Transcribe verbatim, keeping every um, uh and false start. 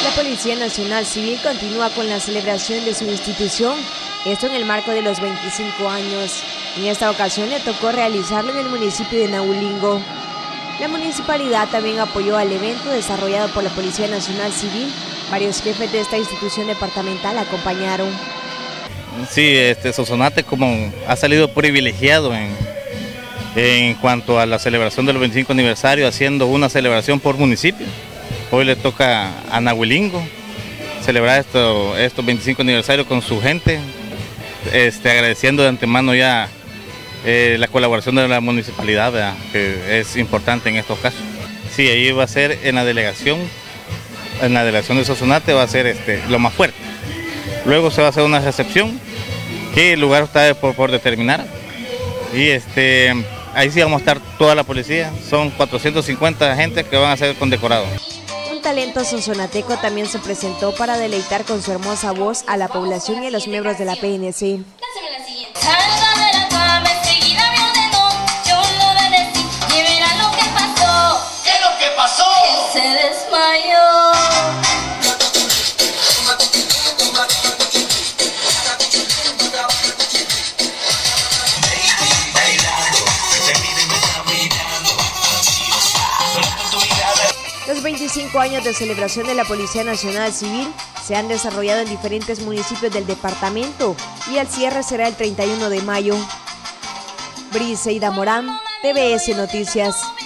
La Policía Nacional Civil continúa con la celebración de su institución, esto en el marco de los veinticinco años. En esta ocasión le tocó realizarlo en el municipio de Nahuelingo. La municipalidad también apoyó al evento desarrollado por la Policía Nacional Civil. Varios jefes de esta institución departamental acompañaron. Sí, este Sonsonate como ha salido privilegiado en, en cuanto a la celebración del veinticinco aniversario, haciendo una celebración por municipio. Hoy le toca a Nahuelingo celebrar esto, estos veinticinco aniversarios con su gente, este, agradeciendo de antemano ya eh, la colaboración de la municipalidad, ¿verdad?, que es importante en estos casos. Sí, ahí va a ser en la delegación, en la delegación de Sonsonate va a ser este, lo más fuerte. Luego se va a hacer una recepción, que el lugar está por, por determinar, y este, ahí sí vamos a estar toda la policía, son cuatrocientos cincuenta agentes que van a ser condecorados. Un talento sonsonateco también se presentó para deleitar con su hermosa voz a la población y a los miembros de la P N C. ¿Qué es lo que pasó? Se desmayó. Los veinticinco años de celebración de la Policía Nacional Civil se han desarrollado en diferentes municipios del departamento y el cierre será el treinta y uno de mayo. Briseida Morán, T V S Noticias.